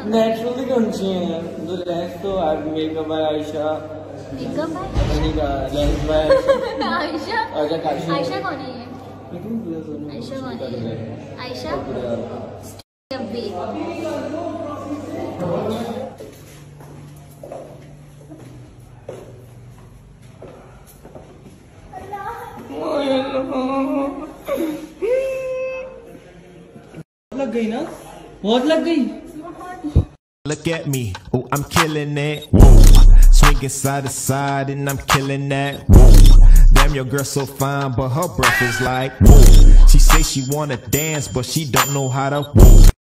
Naturally कौन सी है जो लेंस तो मेकअप है आयशा मेकअप है लेंस है आयशा आयशा कौन है ये आयशा कौन है आयशा अब्बी लग गई ना बहुत लग गई Look at me, oh I'm killing it, whoa. Swinging side to side and I'm killing that, whoa. Damn your girl so fine but her breath is like, whoa. She say she wanna dance but she don't know how to, whoa.